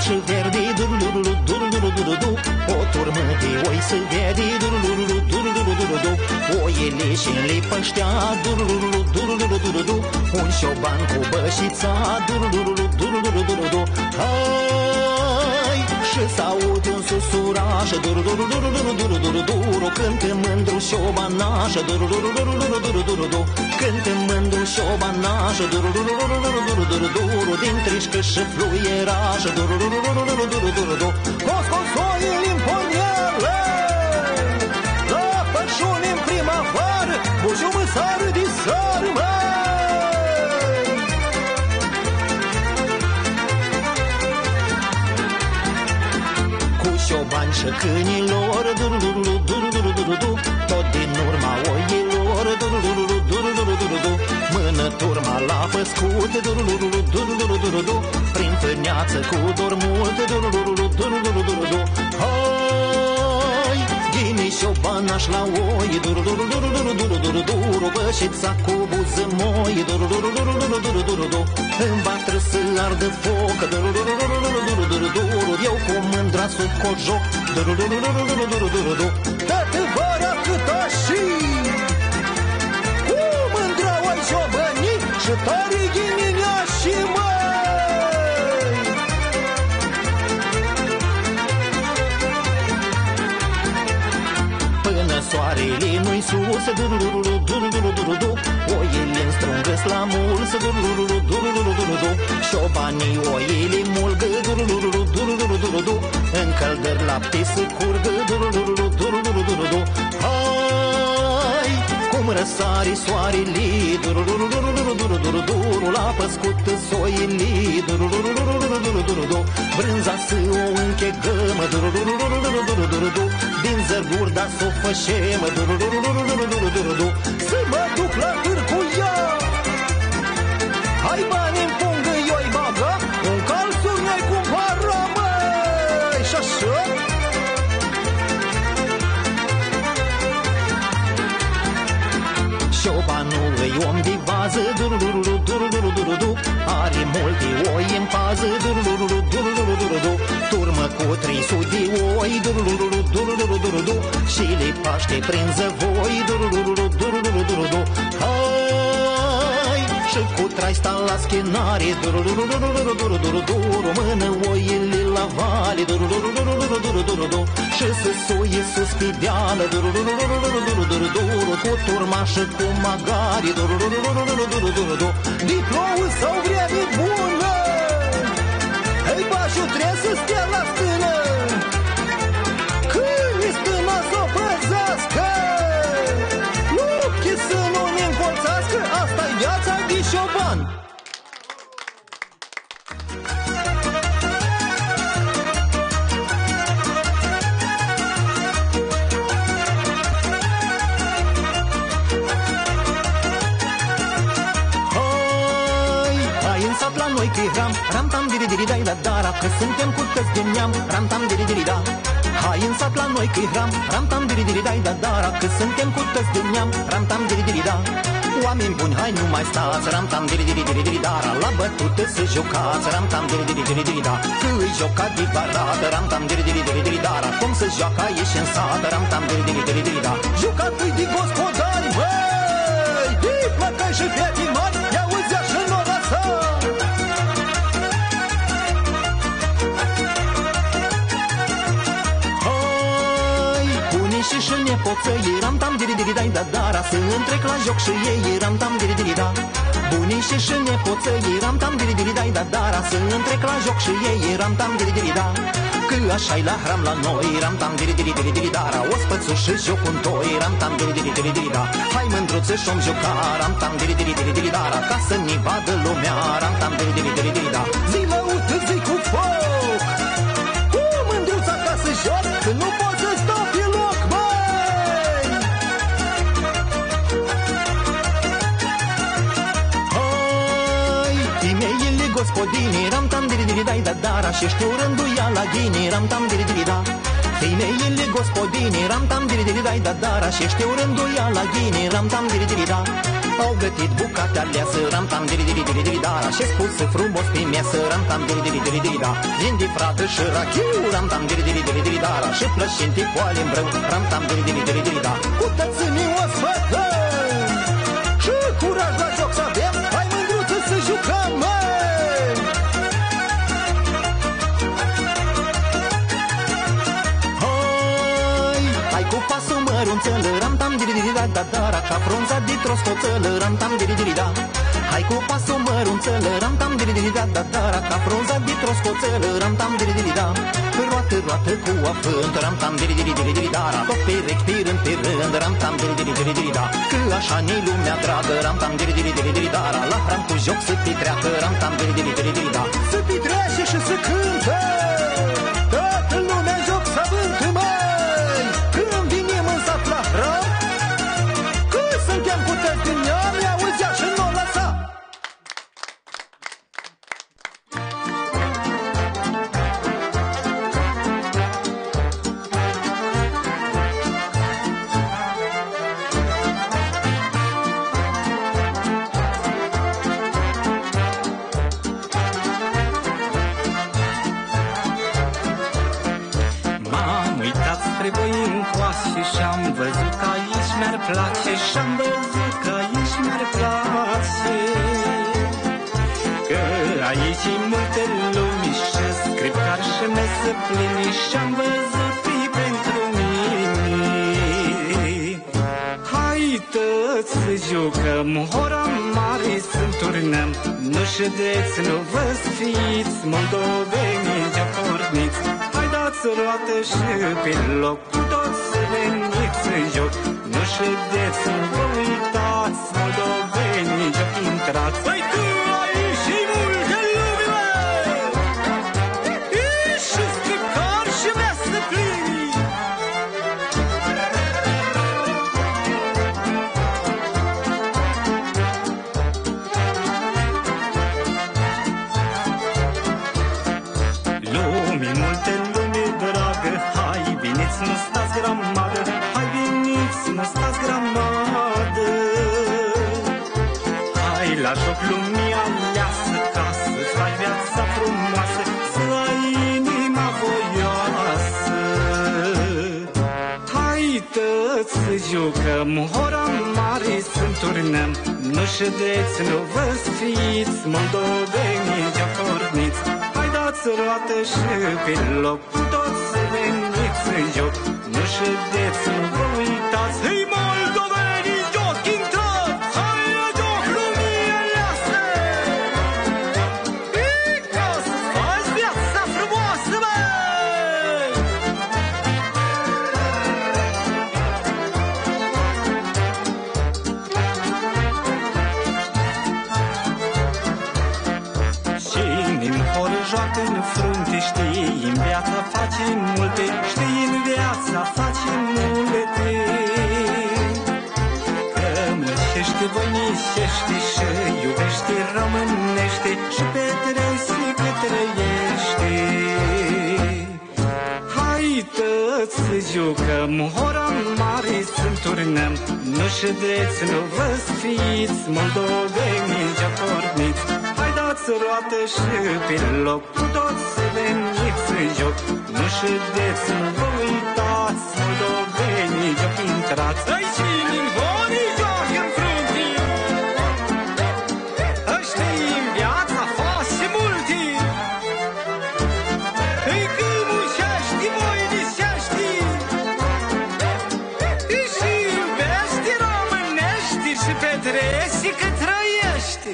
și verde, du-du-du-du-du-du-du-du-du-du. O turmă de oi se vede, du-du-du-du-du-du-du-du-du. Oile și-n păștea, du-du-du-du-du-du-du-du-du. Un șoban cu bășița, du-du-du-du-du-du-du-du-du. Hai, și s-aud un susuraș, du-du-du-du-du-du-du-du-du-du. Cântă mândru șobanaș, du-du-du-du-du-du-du-du-du. Cântă mândru șobanaș, du-du-du-du-du-du-du-du-du. Din trișcă și fluieraș, du-du-du-du-du-du-du-du-du. Coscosoii în porniară, la pășuni în primăvară, bușu măsară de sară, măi! Șobani și câinilor, du-du-du-du-du-du-du-du-du. Tot din urma oilor, du-du-du-du-du-du-du-du-du. Mână turma la făscut, du-du-du-du-du-du-du-du-du. Prin fâneață cu dor mult, du-du-du-du-du-du-du-du. Hai, ghini șobanaș la oi, du-du-du-du-du-du-du-du-du-du. Bășița cu buză moi, du-du-du-du-du-du-du-du-du. Îmi batră să ardă foc, du-du-du-du-du-du-du-du-du. Eu cu mândra sub cojoc, du-du-du-du-du-du-du-du-du. Toată vara câta și cu mândra oi șobăni și tare ghininea și măi. Până soarele nu-i sus, du-du-du-du-du-du-du-du-du. Oile-n strungă-s la mulți, du-du-du-du-du-du-du-du-du. Șobanii oile mulgă, du-du-du-du-du-du-du-du-du. În căldări lapte se curgă, du-du-du-du-du-du-du-du-du. Hai, cum răsare soarele, du-du-du-du-du-du-du-du-du-du. La păscut soile, du-du-du-du-du-du-du-du-du. Brânza să o închegăm, du-du-du-du-du-du-du-du-du. Din zărguri da s-o fășem, du-du-du-du-du-du-du-du. Să mă duc la târcu ea. Hai bani-n pungă, eu-i baga, un calțuri noi cumpără, măi, și așa. Șobanul îi om de vază, du-du-du-du-du-du-du-du-du. Are multe oi în pază, du-du-du-du-du-du-du-du. Turmă cu 300 de oi, du-du-du-du-du-du-du-du. Și le paște prin zăvoi, du-du-du-du-du-du-du-du. Hai, și cu trai sta la schenare, du-du-du-du-du-du-du-du-du. Mână oile la vale, du-du-du-du-du-du-du-du. Și se suie sus pe deală, du-du-du-du-du-du-du-du. Cu turma și cu magari, du-du-du-du-du-du-du-du. Diplomul sau vreme bună, hei bașu trebuie să stea la stână. Când-i stână s-o păzească, lupchi să nu ne încolțească. Asta-i viața de șoban. La noi că-i ram, ram-tam diri-diri-dai la dara, că suntem cu tăți de neam, ram-tam diri-diri-da. Hai în sat la noi că-i ram, ram-tam diri-diri-dai la dara, că suntem cu tăți de neam, ram-tam diri-diri-da. Oameni buni, hai nu mai stați, ram-tam diri-diri-diri-diri-dara, la bătute să jucați, ram-tam diri-diri-diri-diri-da. Că îi joca de barată, ram-tam diri-diri-diri-diri-dara, cum să joacă aici în sat, ram-tam diri-diri-diri-diri-da. Jucat-i de gospodari, băi, de plăcăi și fete mari, ia uzi așa în ora sa. Și nepoțăi, ram-tam diri-diri-dai da dara, să întrec la joc și ei, ram-tam diri-diri-da. Bunii și nepoțăi, ram-tam diri-diri-dai da dara, să întrec la joc și ei, ram-tam diri-diri-da. Că așa-i la hram la noi, ram-tam diri-diri-diri-diri-dara, ospățul și joc un toi, ram-tam diri-diri-diri-diri-da. Hai mândruțe și-om joca, ram-tam diri-diri-diri-diri-dara, ca să ne vadă lumea, ram-tam diri-diri-diri-diri-da. Zi lăută, zi cu foc, cu mândruța ca să joc, că nu pot să stau pe loc, băi! Femeile gospodine, ram-tam diri-diri-dai da dara, și știu rânduiala ghine, ram-tam diri-diri-da. Femeile gospodine, ram-tam diri-diri-dai da dara, și știu rânduiala ghine, ram-tam diri-diri-da. Au gătit bucate aleasă, ram-tam, diri-diri-diri-diri, da. Și spus frumos pe mesă, ram-tam, diri-diri-diri-diri, da. Vin de fradă și rachiu, ram-tam, diri-diri-diri-diri, da. Și plășinte poale în brâu, ram-tam, diri-diri-diri-diri, da. Cu tățânii o sfătăm și curaj la joc să avem, hai mândruță să jucăm, măi! Hai cu pasul mărunțel, ram-tam, diri-diri-da-da-da, ca frunza de trostoțel, ram-tam, diri-diri-da. Hai cu pasul mărunțel, ram-tam, diri-diri-da-da-da, ca frunza de trostoțel, ram-tam, diri-diri-da. Roată, roată cu afânt, ram-tam, diri-diri-diri-da, tot perechi pe rând, ram-tam, diri-diri-diri-da. Că așa-ne lumea dragă, ram-tam, diri-diri-diri-da, la hram cu joc să petreacă, ram-tam, diri-diri-diri-da. Să petreace și să cântă, toată lumea în joc să avântă, măi! Când vinim în sat la hram, că suntem cu tăți din neam, i-auzea și nu o lăsa. Și-am văzut că aici mi-ar place, și-am văzut că aici mi-ar place, că aici e multe lumi și scripcar și mesă plini, și-am văzut-i pentru mine. Haidă-ți să jucăm, hora mare să-mi turnăm, nu ședeți, nu vă sfiți, moldovenii de-acorniți. Haidați roată și pe loc, toți să veniți în joc, nu ședeți, nu vă uitați, moldovenii joc intrați. Păi tu aici și multe lumile, și scripcar și mesă plini. Lumii multe, lume dragă, hai veniți, nu stați grămadă, hai veniți, nu stați grămadă. Hai la joc lumea aleasă, ca să-ți faci viața frumoasă, să ai inima voioasă. Haidă-ți să jucăm, hora mare să-mi turnăm, nu ședeți, nu vă sfiți, moldovenii de-acorniți. Haidați roată și pe loc, toți să veniți în joc, nu ședeți, nu vă uitați. Hei, moldovenii, joc intrați, hai la joc lumii aleasă, ca să-ți faci viața frumoasă, băi! Și-n hor joacă în frunte, știi, în viața face multe, știi, în viața face multe. Că muncește, voinicește și iubește, românește și petrece cât trăiește. Haidă-ți să jucăm, hora mare să-mi turnăm, nu ședeți, nu vă sfiți, moldovenii de-acorniți. Haidați roată și pe loc, toți să veniți în joc, nu ședeți, nu vă uitați, moldovenii joc intrați. Aici în vorii joc în frunte, ăștia în viața face multe. Îi când mușești, voinicești, și iubești, românești și petreci că trăiești.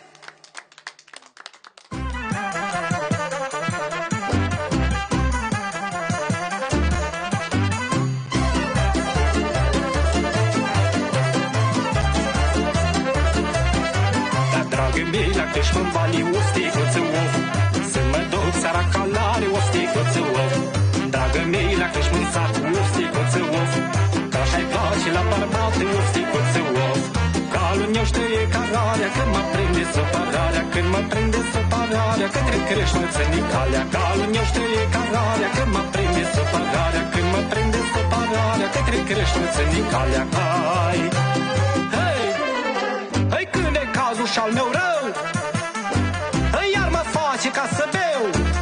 La Crășmânt-Vali, o sticluță of, să mă duc seara calare, o sticluță of. Dragă mei, la Crășmânt-Sat, o sticluță of, că așa-i place la barbate, o sticluță of. Calul meu știe cararea, când mă prinde supărarea, când mă prinde supărarea, către Crășmânt-Țănic calea. Calul meu știe cararea, când mă prinde supărarea, când mă prinde supărarea, către Crășmânt-Țănic calea. Hai, hei! al meu rău, iar mă face ca să beau.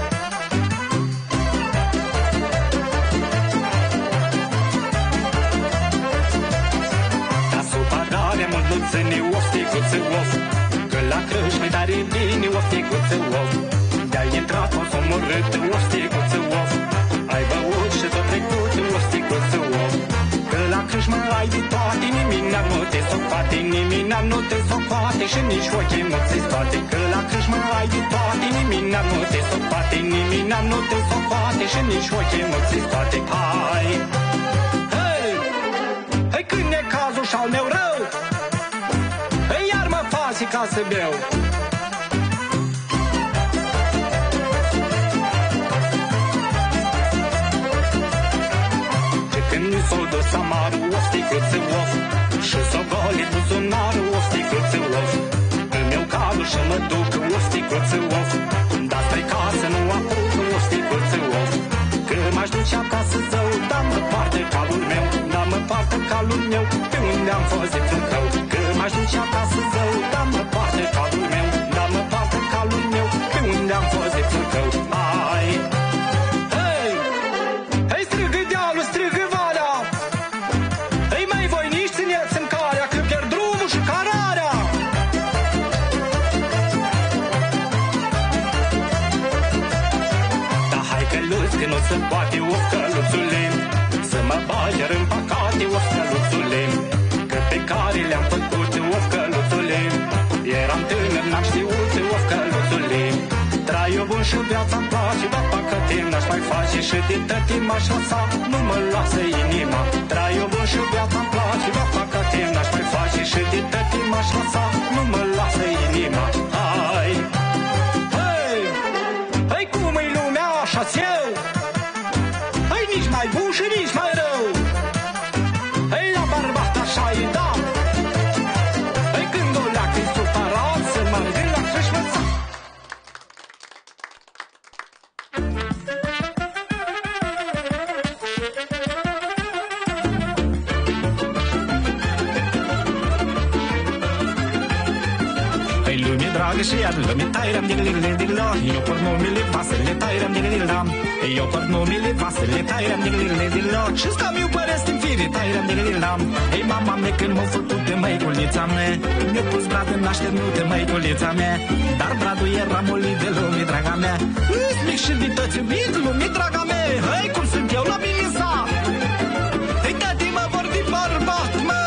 Da supărare mult nu ține o sticuță of, că la Crâșme tare bine o sticuță of. De-ai intrat o s-o omorât o sticuță of, ai băut și tot trecut o sticuță of. Că la Crâșmă ai de toate, nimic nu te socoate, nimic nu te socoate și nici ochii nu ți scoate. Că la Crâșmă ai de toate, nimic nu te socoate, nimic nu te socoate și nici ochii nu ți scoate. Hai, hei, hei când e cazul și-al meu rău, hei iar mă faci ca să beau. Când s-o dus amarul o sticuță of și s-o gole buzunarul o sticuță of, îmi iau calul și mă duc o sticuță of, dar spre casă nu apuc o sticuță of. Că m-aș duce acasă zău, dar mă poartă calul meu, dar mă poartă calul meu, pe unde am fost de Fâncău. Că m-aș duce acasă zău, dar mă poartă calul meu, dar mă poartă calul meu, pe unde am fost de Fâncău. Hai, hei, hei strigă dealul, strigă valea, hei mai voi nici țineți în calea, că pierd drumul și cararea. Da hai căluți că nu se poate o căluțule, să mă baier în păcate o căluțule, că pe care le-am făcut o căluțule, eram tânăr, n-am știut o căluțule. Traiu bun și viața-mi place, dar păcate n-aș mai face și din tătii m-aș lăsa, nu mă lasă inima. Traiu bun și viața-mi place, dar păcate n-aș mai face și din tătii m-aș lăsa, nu mă lasă inima. Hai, hei, hei cum-i lumea așa-ți eu, hei nici mai bun și nici mai rău, hei la bărbat așa-i da, hei când o leacă-i supărat să mărgă la Crâșmă sat. Dragă și iar lume tairam digililidilo, eu por numele vasele tairam digililam, eu por numele vasele tairam digililidilo, și stau eu părăs în fire tairam digililam. Ei mama mea când m-a făcut de măiculița mea, mi-a pus brad în așternute măiculița mea, dar bradul era molit de lume, draga mea. Îs mic și de toți iubit, lume, draga mea, hei cum sunt eu la mine sat. Hei tati mă vor de bărbat, mă.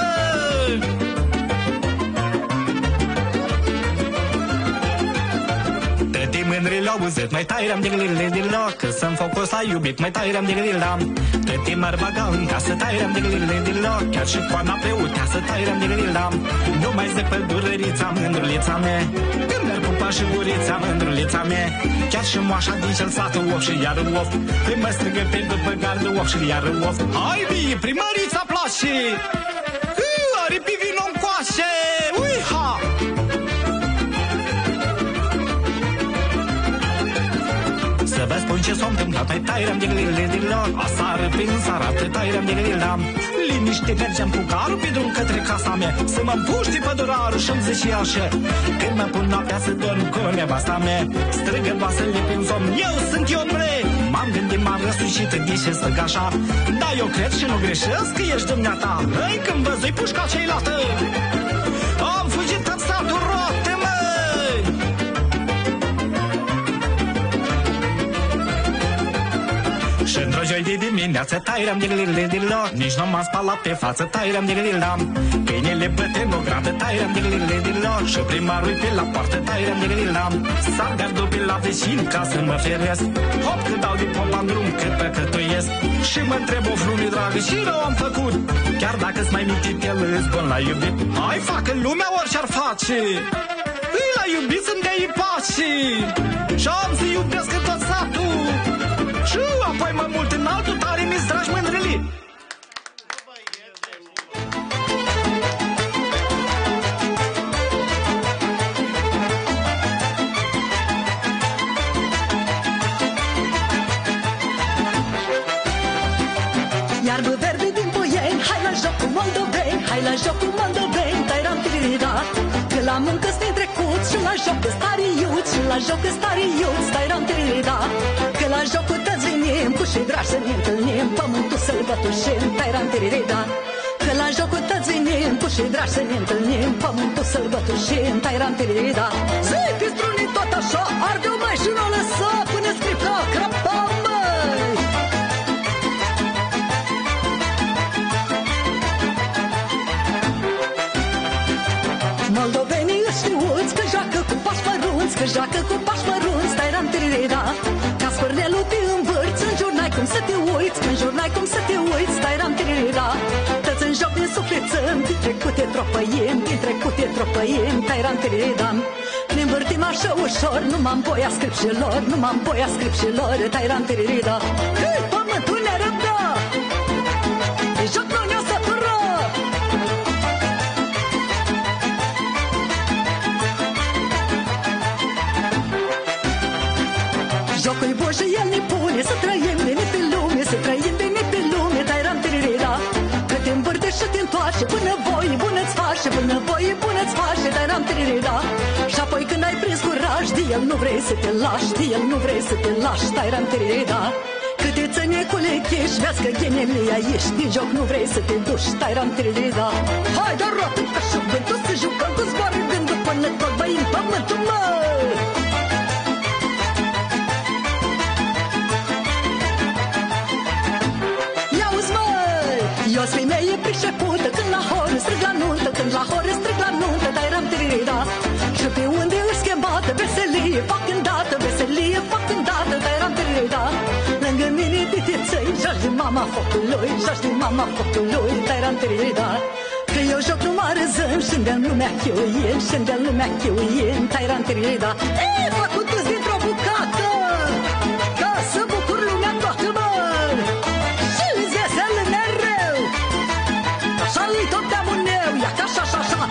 Mândrile au auzit, mai tairam digililidilo, că să-mi focus a iubit, mai tairam digililam. Tătii m-ar baga în casă, tairam digililidilo, chiar și coana pe uteasă, tairam digililam. Nu mai zic pădurărița, mândrulița mea, când mi-ar pupa și gurița, mândrulița mea. Chiar și moașa din cel satul of și iară of, îi mă strigă pe după gardă of și iară of. Hai bie, primărița place, aripi vino-n coașe, uiha! Să vă spun ce s-a întâmplat, mai tairam digililidilo, asară prin sarată, tairam digililam. Liniște mergeam cu carul pe drum către casa mea, să mă împuște pădurarul și-mi zice așa, când mă pun noaptea să dorm cu nevasta mea, strigă vasele prin somn, eu sunt Ionule. M-am gândit, m-am răsucit, de ce stăg așa, dar eu cred și nu greșesc că ești dumneata. Hăi, când văzui pușca cei lată, am fugit în satul roate, măi. Și într-o joi de dimineață tairam digililidilo, nici nu m-am spălat pe față, tairam digililam. Câinele băte în o gradă, tairam digililidilo, și primarul pe la poartă, tairam digililam. S-ar gardul pe la vecini ca să mă feresc, hop că dau de pompa în drum cât păcătuiesc. Și mă întreb o flume dragă și rău am făcut, chiar dacă-s mai mitit el îs bun la iubit. Hai facă lumea orice-ar face, îi la iubit să-mi dea pace, și am să iubesc tot satul. Și apoi mai mult în altul tare mi-s dragi mândrălii. Iarbă verde din Poieni, hai la jocul moldoveni, hai la jocul moldoveni, tairam tirida, că la muncă stai trecut și la joc stari iut, și la joc stari iut, stai ram-tiri-da. Că la jocul tăți venim, cu și dragi să ne întâlnim, pământul să-l bătușim, stai ram-tiri-da. Că la jocul tăți venim, cu și dragi să ne întâlnim, pământul să-l bătușim, stai ram-tiri-da. Zi, pistrunii tot așa, arde-o mai și nu o lăsa, până scripta crapa, măi. Moldovenii îți știuți că joacă cu pași mărunți, că joacă cu pași mărunți, stai ram-tiri-da. Ca spărnelul te învârți, în jur n-ai cum să te uiți, în jur n-ai cum să te uiți, stai ram-tiri-da. Tăți în joc din suflețăm, din trecute tropăim, din trecute tropăim, stai ram-tiri-da. Ne învârtim așa ușor, nu m-am voia scripșilor, nu m-am voia scripșilor, stai ram-tiri-da. Cât pământul ne răbdă, de joc nu ne-o sătură. Jocul-i bun și el ne pune să trăim bine pe lume, să trăim bine pe lume, dai ram-tiri-da. Că te învârte și te întoarce, până voi bună-ți face, până voi bună-ți face, dai ram-tiri-da. Și apoi când ai prins curaj, de el nu vrei să te lași, de el nu vrei să te lași, dai ram-tiri-da. Câte țănie cu lechești, vezi că ghenelia ești, din joc nu vrei să te duci, dai ram-tiri-da. Hai, dar roată ca și vântul, să jucăm cu zboară gândul, până tot băim pământul, mă! Eu s femeie pricepută, când la horă strig la nuntă, când la horă strig la nuntă, dai ram-tiri-da. Și pe unde își schembată, veselie fac îndată, veselie fac îndată, dai ram-tiri-da. Lângă mine ditețăi, joci din mama focului, joci din mama focului, dai ram-tiri-da. Că eu joc numai râzând și-mi lumea chiuind, și-mi lumea chiuind, dai ram-tiri-da. Ei, făcut-ți dintr-o bucată, ca să bucur lumea toată, mă! Și-ți veselă mereu, așa-i tot de-amul meu, ia ca așa-așa-așa.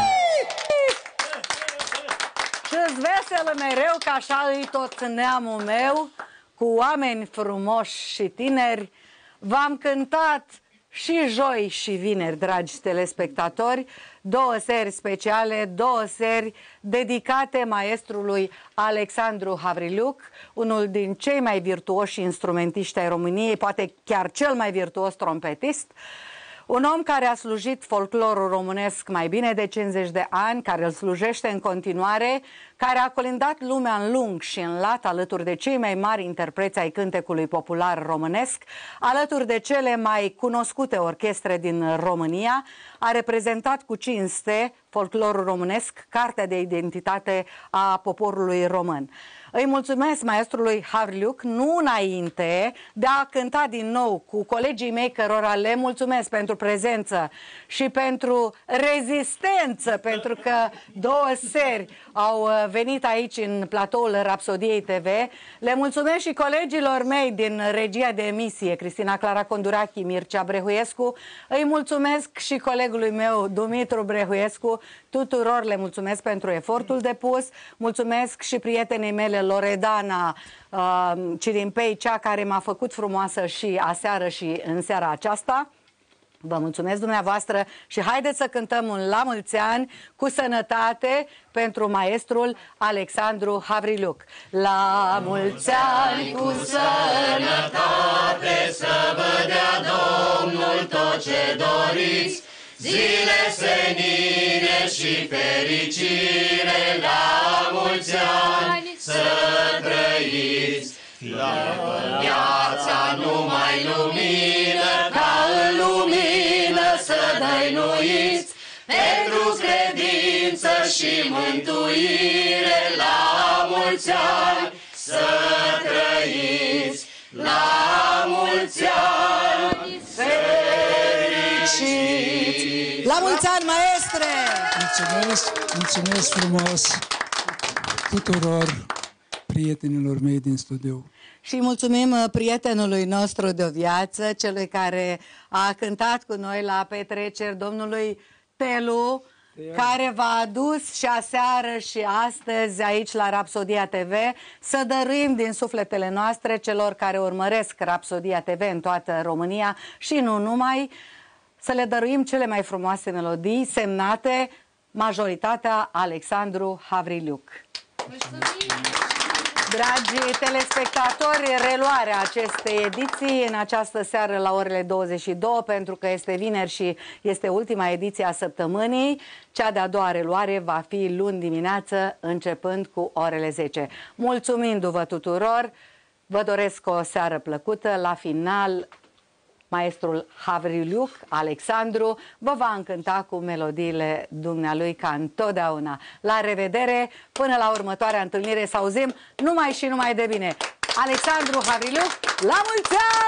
Și-ți veselă mereu, că așa-i tot neamul meu, cu oameni frumoși și tineri. V-am cântat și joi și vineri, dragi telespectatori, două seri speciale, două seri dedicate maestrului Alexandru Havriliuc, unul din cei mai virtuoși instrumentiști ai României, poate chiar cel mai virtuos trompetist. Un om care a slujit folclorul românesc mai bine de 50 de ani, care îl slujește în continuare, care a colindat lumea în lung și în lat alături de cei mai mari interpreți ai cântecului popular românesc, alături de cele mai cunoscute orchestre din România, a reprezentat cu cinste folclorul românesc, cartea de identitate a poporului român. Îi mulțumesc maestrului Havriliuc, nu înainte de a cânta din nou cu colegii mei, cărora le mulțumesc pentru prezență și pentru rezistență, pentru că două seri au venit aici în platoul Rapsodiei TV. Le mulțumesc și colegilor mei din regia de emisie, Cristina Clara Condurachi, Mircea Brehuiescu. Îi mulțumesc și colegului meu, Dumitru Brehuiescu. Tuturor le mulțumesc pentru efortul depus. Mulțumesc și prietenei mele, Loredana Cirimpei, cea care m-a făcut frumoasă și aseară și în seara aceasta. Vă mulțumesc dumneavoastră și haideți să cântăm un La mulți ani cu sănătate pentru maestrul Alexandru Havriliuc. La mulți ani cu sănătate, să vă dea Domnul tot ce doriți, zile senine și fericire, la mulți ani să trăiți. Viața numai lumină, ca în lumină să dăinuiți, pentru credință și mântuire, la mulți ani să trăiți. La mulți ani fericiți! La mulți ani, maestre! Mulțumesc, mulțumesc frumos tuturor prietenilor mei din studio. Și mulțumim prietenului nostru de viață, celui care a cântat cu noi la petreceri, domnului Telu, care v-a adus și aseară și astăzi aici la Rapsodia TV să dăruim din sufletele noastre celor care urmăresc Rapsodia TV în toată România și nu numai, să le dăruim cele mai frumoase melodii semnate majoritatea Alexandru Havriliuc. Dragi telespectatori, reluarea acestei ediții în această seară la orele 22, pentru că este vineri și este ultima ediție a săptămânii. Cea de-a doua reluare va fi luni dimineață, începând cu orele 10. Mulțumindu-vă tuturor, vă doresc o seară plăcută. La final, maestrul Havriliuc, Alexandru, vă va încânta cu melodiile dumnealui ca întotdeauna. La revedere, până la următoarea întâlnire, să auzim numai și numai de bine. Alexandru Havriliuc, la mulți ani!